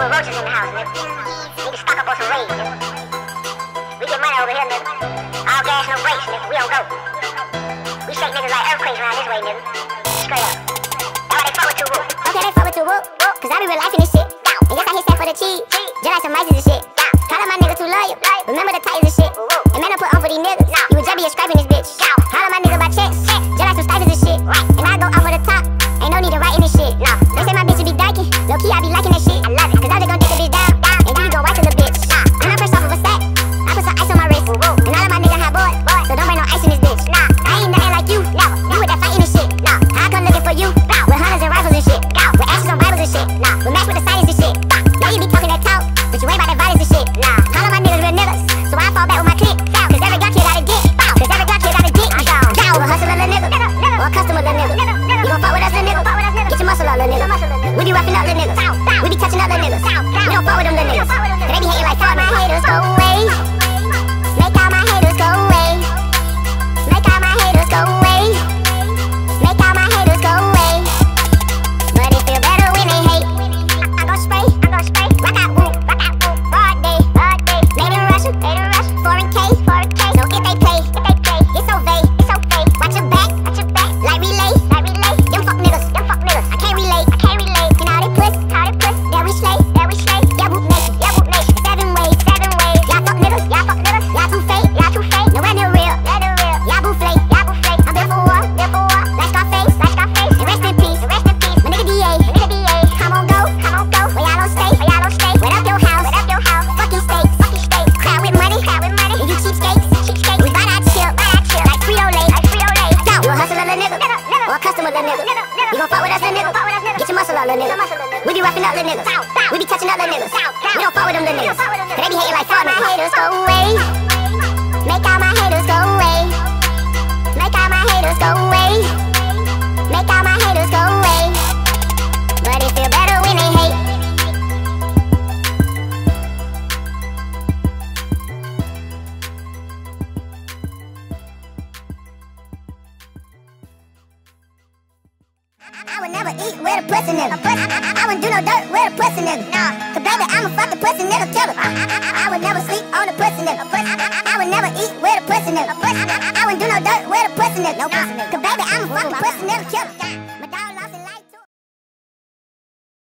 with roaches in the house, nigga. Need to stock up on some rage, nigga. We get money over here, nigga. All gas, no brakes, nigga. We don't go. We shake niggas like earthquakes around this way, nigga. Straight up. That's why they fuck with you, Woop. Okay, they fuck with you, Woop. Cause I be real life in this shit. And yes, I hit that for the cheese. Just like some mices and shit. Call up my niggas too loyal. Remember the titles and shit. And man, I put on for these niggas. You would just be a scraping this bitch. Call up my niggas by checks. Just like some stifles and shit. And I go off for the top. Ain't no need to write in this shit. They say my bitch be dyking. Low key, I be liking that shit. I love it. Cause I'm just gon' dick the bitch down. And then you gon' wipe to the bitch. When I'm first off of a stack, I put some ice on my wrist. And all of my niggas hot boys. So don't bring no ice in this bitch. I ain't nothing like you. You with that fighting and shit. I come looking for you. With hunters and rifles and shit. With ashes on Bibles and shit. With match with the science and shit. Yeah, you be talking that talk, but you ain't about that violence and shit. All of my niggas real niggas. So I fall back with my clique. Cause every Glock kid out of dick. Cause every Glock kid out of dick. Down with a hustler little nigga. Or a customer little nigga. You gon' fuck with us little nigga. Get your muscle up little nigga. We be roughing up little niggas. We be touching up little niggas. We don't fuck with them little niggas. Cause they be hating like fuck. My haters go away. Make all my haters go away. Make all my haters go away. Make all my haters go away. But it feel better when they hate. I gon' spray. Rock out, Woop. Broad day. Made in Russia. Foreign K. So if they play, it's so vague. Watch your back. Like relay. Them fuck niggas. I can't relate. And all they puss. There we slay. Yeah, Woop nation. 7 ways. Y'all fuck niggas. Y'all too fake. Nowhere near real. Y'all boo flake. I'm built for war. Like Scarface. And rest in peace. My nigga DA. Come on, go. Where y'all don't stay. Wet up your house. Fucking steaks. Crowd with money. And you cheapskates. We buy that chill. Like Frito-Lay. You a hustler little nigga. Or a customer little nigga. You gon' fuck with us little nigga. Get your muscle up little nigga. We be roughing up little niggas. We be touching up little niggas. We don't fuck with them little niggas. Cause they be hating like fuck. My haters go away. Make all my haters go away. Make all my haters go away. Make all my haters go away. But it feel better when they hate. I would never eat with a pussy nigga. I wouldn't do no dirt with a pussy nigga. Cause baby, I'm a fucking pussy nigga killer. I would never sleep on a pussy nigga. I would never eat with a pussy nigga. I wouldn't do no dirt with a pussy nigga. Cause baby, I'm a fucking pussy nigga killer.